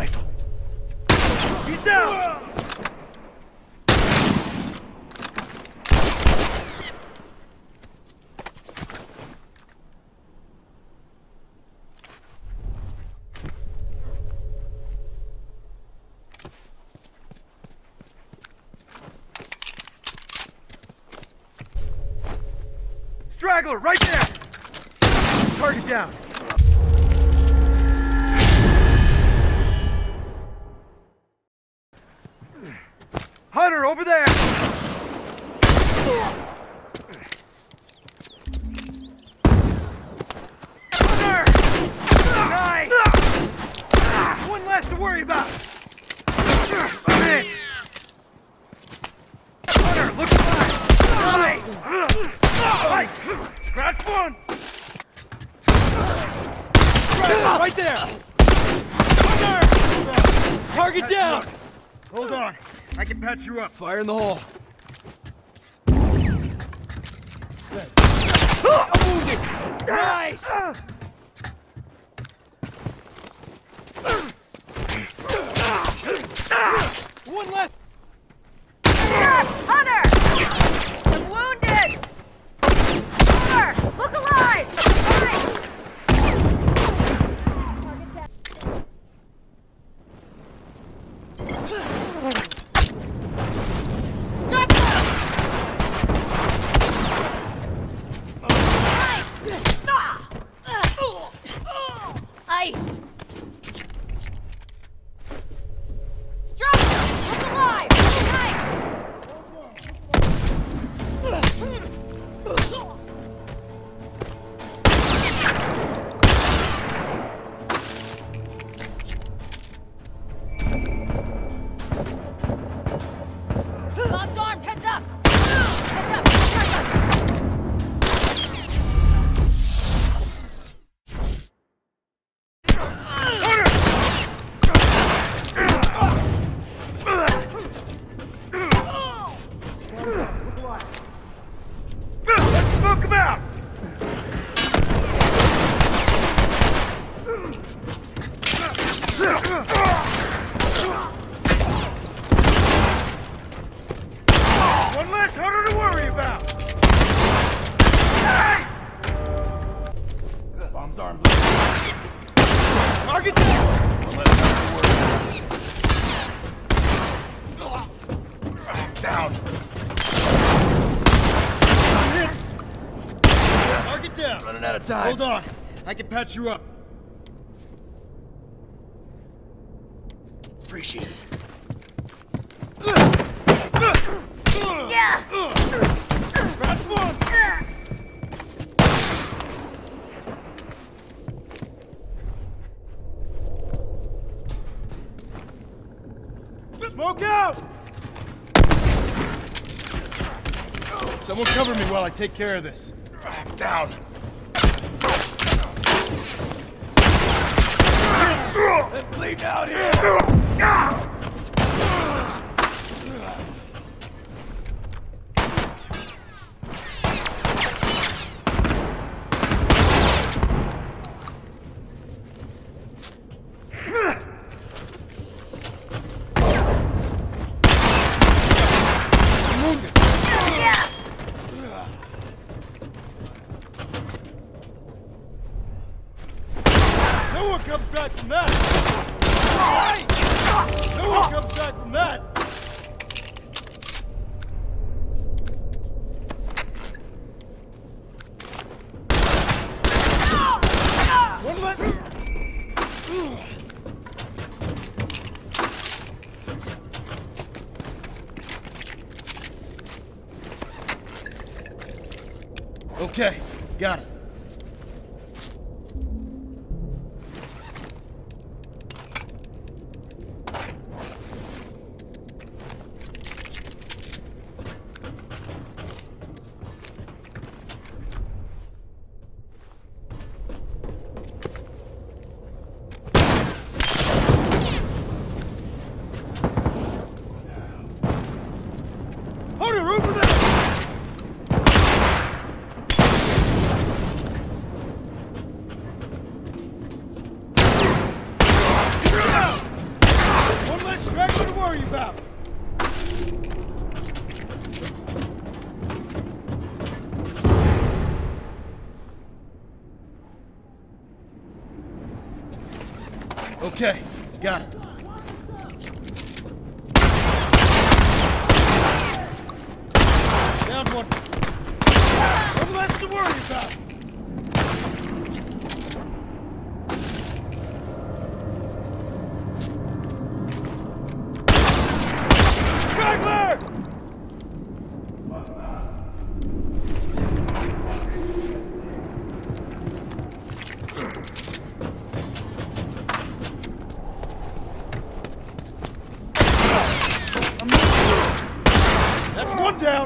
rifle. He's down! Straggler, right there! Target down. Hunter, over there! Hunter! Nice! One less to worry about. I'm in. Hunter, look alive! Nice! Nice! Scratch one! Right there! Hunter! Target down! Hold on. I can patch you up. Fire in the hole. Nice! One left! Hunter! I'm wounded! Hunter! Look alive! Nice! Iced! Structure! Look alive! Nice! Bob's armed! Heads up! Heads up! Heads up! Let's smoke him out! One less Hunter to worry about! Nice! Bombs armed. Target down! One less Hunter to worry about. Down. Target down! Running out of time. Hold on. I can patch you up. Appreciate it. Yeah! Scratch one! Smoke out! Someone cover me while I take care of this. I'm down. Let's bleed out here. No one comes back from that! No one comes back from that! One let me... Okay, got it. Hunter, over there! about? Okay, got it. Down one. Nothing less to worry about. Straggler! That's one down.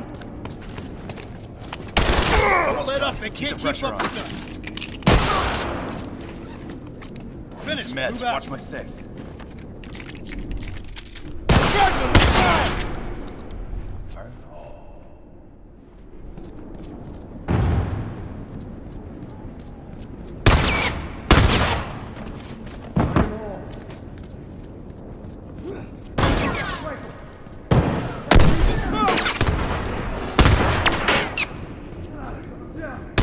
Don't let up. They can't keep up with us. Finish. Meds, watch my six. Straggler, move out! Smoke!